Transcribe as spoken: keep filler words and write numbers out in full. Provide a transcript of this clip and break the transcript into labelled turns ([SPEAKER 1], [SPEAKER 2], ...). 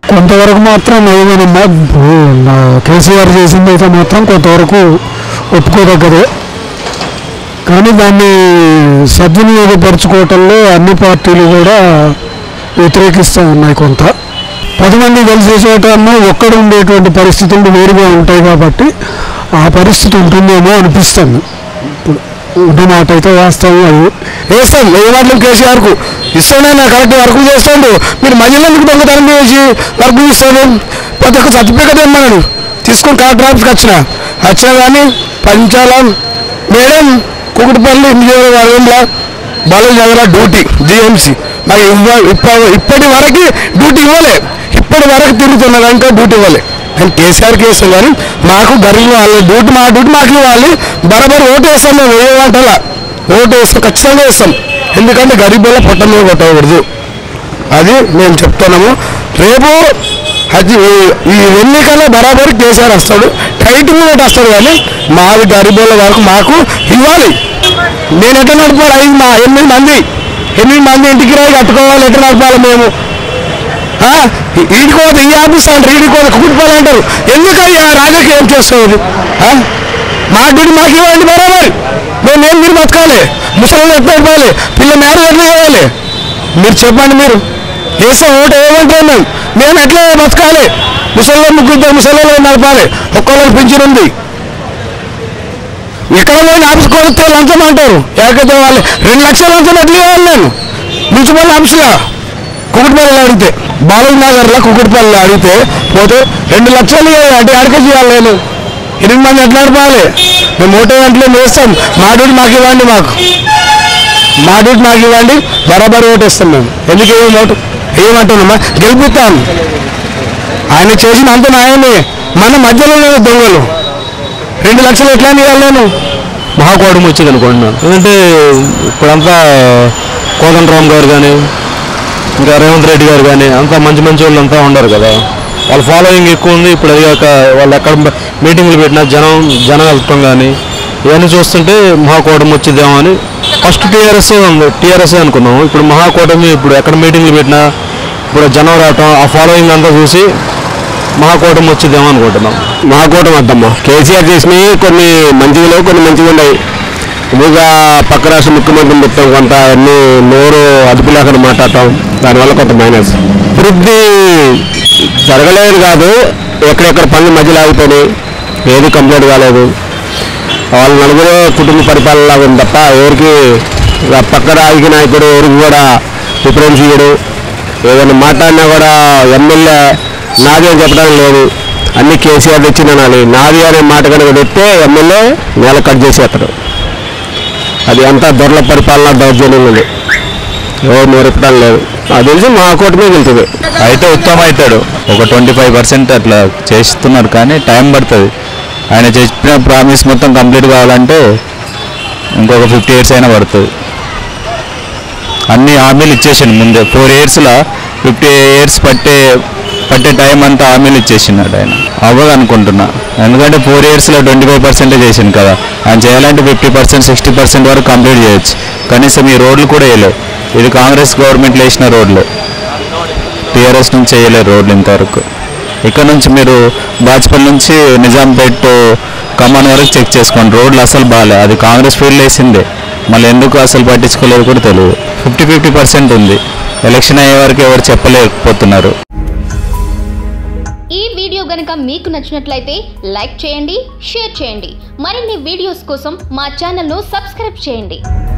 [SPEAKER 1] కొంతవరకు మాత్రం ఏమేనమ్మా కేసీఆర్ చేసింది అయితే మాత్రం కొంతవరకు ఒప్పుకోదగ్గదే. కానీ దాన్ని సద్వినియోగపరచుకోవటంలో అన్ని పార్టీలు కూడా వ్యతిరేకిస్తూ ఉన్నాయి. కొంత పది మంది కలిసి చోటన్నా ఒక్కడ ఉండేటువంటి పరిస్థితులు వేరుగా ఉంటాయి కాబట్టి ఆ పరిస్థితి ఉంటుందేమో అనిపిస్తుంది. ఇప్పుడు ఉన్న మాట అయితే వాస్తవం. అది వేస్తాం ఏ మాటలు కేసీఆర్కు ఇస్తాడే నా కరెక్ట్ వర్క్ చేస్తాడు. మీరు మధ్యలో మీకు దొంగతనం చేసి వర్క్ ఇస్తాడు. ప్రతి ఒక్క సర్టిఫికేట్ ఇమ్మన్నాడు తీసుకొని కలెక్టర్ ఆఫీస్కి వచ్చిన వచ్చినా కానీ పంచాలం మేడం కుకుటిపల్లి నియోజకవర్గంలో బాలాజీ నగర్ డ్యూటీ జిఎంసీ నాకు ఇవ్వ ఇప్పటి వరకు డ్యూటీ ఇవ్వలే. ఇప్పటి వరకు తిరుగుతున్నదంటే డ్యూటీ ఇవ్వలే. నేను కేసీఆర్ కేసు కానీ మాకు గరీబ్ వాళ్ళ డ్యూటీ మా డ్యూటీ మాకు ఇవ్వాలి. బరాబర్ ఓటు వేస్తాం. మేము ఏ వంటలా ఓటు వేస్తాం ఖచ్చితంగా వేస్తాం. ఎందుకంటే గరీబ్ వల్ల పొట్ట మీద కొట్టకూడదు. అది మేము చెప్తున్నాము. రేపు అది ఈ ఎన్నికల్లో బరాబర్ కేసీఆర్ వస్తాడు. టైటిల్ కూడా వస్తాడు. కానీ మాది గరీబ్ వాళ్ళ వరకు మాకు ఇవ్వాలి. నేను ఎట్లా నడపాలి? ఐదు మా ఎనిమిది మంది ఎనిమిది మంది ఇంటికి రాయి కట్టుకోవాలి. ఎట్లా నడపాలి మేము? ఈడికోదు ఈ ఆఫీస్ అంటారు, ఈడికోదు కుటుంబాలు అంటారు. ఎందుకయ్యా రాజకీయం చేస్తుంది? మా డ్యూటీ మాకు ఇవ్వండి బరాబర్. మేము ఏం మీరు బతకాలి? ముసలి ఎట్లా నడపాలి? పిల్ల మ్యారేజ్ ఎట్లా చేయాలి? మీరు చెప్పండి. మీరు వేసే ఓటు ఏమంటారు? మేము మేము ఎట్లా బతకాలి? ముసలిలో ముగ్గురు ముసలిలో నడపాలి. ఒక్కళ్ళకి పింఛన్ ఉంది. ఎక్కడ పోయిన ఆఫీస్ కొడితే లంచం అంటారు. ఎక్కడితే వాళ్ళు రెండు లక్షల లంచం ఎట్లా ఇవ్వాలి? నేను మున్సిపల్ ఆఫీస్గా కుకుటిపల్లిలో అడిగితే బాలాజీ నగర్లో కుకుటిపల్లిలో అడిగితే పోతే రెండు లక్షలు అంటే అడిగే చేయాలి. నేను ఎనిమిది మంది ఎట్లా నడపాలి? మేము ఓటే గంటలో వేస్తాం. మా డ్యూటీ మాకు ఇవ్వండి. మాకు మా డ్యూటీ మాకు ఇవ్వండి. బరాబర్ ఓటు వేస్తాం మేము. ఎందుకు ఏం ఓటు ఏమంటున్నామా? గెలిపిస్తాం. ఆయన చేసిన అంత న్యాయమే. మన మధ్యలో లేదు దొంగలు. రెండు లక్షలు ఎట్లా ఇవ్వాలి? నేను
[SPEAKER 2] మహాకూటమి వచ్చింది అనుకుంటున్నాను. ఎందుకంటే ఇప్పుడంతా కోదండరామ్ గారు కానీ ఇంకా రేవంత్ రెడ్డి గారు కానీ అంతా మంచి మంచి వాళ్ళు అంతా ఉండరు కదా. వాళ్ళ ఫాలోయింగ్ ఎక్కువ ఉంది. ఇప్పుడు అదిగాక వాళ్ళు ఎక్కడ మీటింగ్లు పెట్టినా జనం జనం వెళ్తాం కానీ ఇవన్నీ చూస్తుంటే మహాకూటమి వచ్చిద్దామో అని ఫస్ట్ టీఆర్ఎస్ఏ ఉంది టీఆర్ఎస్ఏ అనుకున్నాము. ఇప్పుడు మహాకూటమి ఇప్పుడు ఎక్కడ మీటింగ్లు పెట్టినా ఇప్పుడు జనం రావటం ఆ ఫాలోయింగ్ అంతా చూసి మహాకూటమి వచ్చిద్దామో అనుకుంటున్నాం.
[SPEAKER 3] మహాకూటమి వద్దమ్మా. కేసీఆర్ చేసినవి కొన్ని మంచిగా లేవు, కొన్ని మంచిగా ఉన్నాయి. ఇదిగా పక్క రాష్ట్ర ముఖ్యమంత్రి మొత్తం కొంత అన్ని నోరు అదుపు లేకుండా మాట్లాడటం దానివల్ల కొంత మైనస్. అభివృద్ధి జరగలేదు కాదు, ఎక్కడెక్కడ పనులు మధ్యలో ఆగిపోయినాయి, ఏది కంప్లీట్ కాలేదు. వాళ్ళ నలుగురు కుటుంబ పరిపాలన లాగా ఉంది తప్ప ఎవరికి పక్క రాజకీయ నాయకుడు ఎవరికి కూడా ప్రిఫరెన్స్ ఇవ్వడు. ఏదైనా మాట్లాడినా కూడా ఎమ్మెల్యే నాది అని చెప్పడం లేదు. అన్ని కేసీఆర్ తెచ్చినాలి. నాది అనే మాట కనుక తెస్తే ఎమ్మెల్యే నేల కట్ చేసేస్తాడు. అది అంతా దొరల పరిపాలన దౌర్జన్యం ఉంది. ఎవరు నేర్పడం లేదు. నాకు తెలిసి మా కూటమే వెళ్తుంది.
[SPEAKER 2] అయితే ఉత్తమం అవుతాడు. ఒక ట్వంటీ ఫైవ్ పర్సెంట్ అట్లా చేస్తున్నారు కానీ టైం పడుతుంది. ఆయన చెప్పిన ప్రామిస్ మొత్తం కంప్లీట్ కావాలంటే ఇంకొక ఫిఫ్టీ ఇయర్స్ అయినా పడుతుంది. అన్ని హామీలు ఇచ్చేసిండు ముందే. ఫోర్ ఇయర్స్లో ఫిఫ్టీ ఇయర్స్ పట్టే పట్టే టైం అంతా హామీలు ఇచ్చేసినాడు ఆయన. అవ్వదు అనుకుంటున్నా. ఎందుకంటే ఫోర్ ఇయర్స్లో ట్వంటీ ఫైవ్ పర్సెంటే చేసింది కదా. ఆయన చేయాలంటే ఫిఫ్టీ పర్సెంట్ సిక్స్టీ పర్సెంట్ వరకు కంప్లీట్ చేయొచ్చు. కనీసం ఈ రోడ్లు కూడా వేయలేవు. ఇది కాంగ్రెస్ గవర్నమెంట్లో వేసిన రోడ్లు. టీఆర్ఎస్ నుంచి వేయలేరు రోడ్లు ఇంతవరకు. ఇక్కడ నుంచి మీరు బాజ్పల్లి నుంచి నిజాంపేట్ ఖమ్మం వరకు చెక్ చేసుకోండి. రోడ్లు అసలు బాగాలే. అది కాంగ్రెస్ ఫీల్డ్ వేసిందే. మళ్ళీ ఎందుకు అసలు పట్టించుకోలేదు కూడా తెలియదు. ఫిఫ్టీ ఫిఫ్టీ పర్సెంట్ ఉంది. ఎలక్షన్ అయ్యే వరకు ఎవరు చెప్పలేకపోతున్నారు.
[SPEAKER 4] ఈ వీడియో గనుక మీకు నచ్చినట్లయితే లైక్ చేయండి, షేర్ చేయండి. మరిన్ని వీడియోస్ కోసం మా ఛానల్ను సబ్స్క్రైబ్ చేయండి.